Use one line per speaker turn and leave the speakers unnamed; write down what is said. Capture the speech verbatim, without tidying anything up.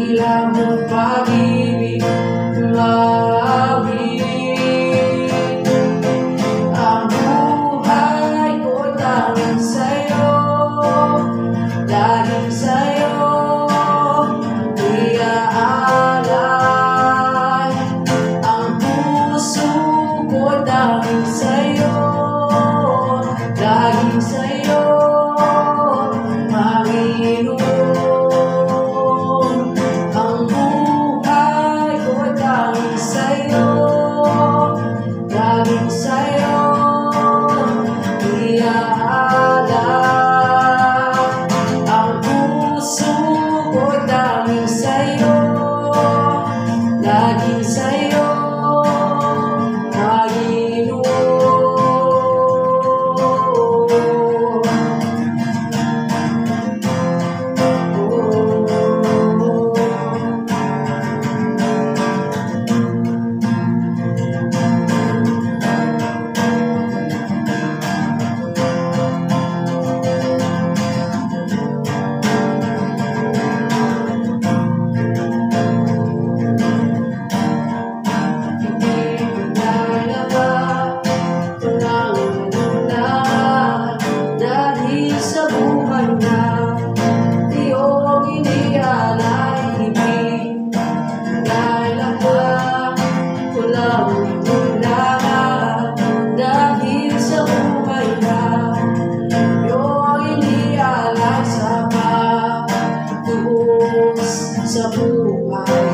tila mo pag-ibig mawin. Ang buhay ko tanging sa'yo, laging sa'yo iaalay. Ang puso ko tanging sa'yo, laging sa'yo, Panginoon. Ang buhay ko tanging sa'yo, laging sa'yo iaalay. Ang puso ko tanging sa'yo, laging sa'yo, Panginoon. Sa buhay na iyong inialay, ibig dahil lahat ko lang inulangan. Dahil sa buhay na iyong inialay, sa pagtubos sa buhay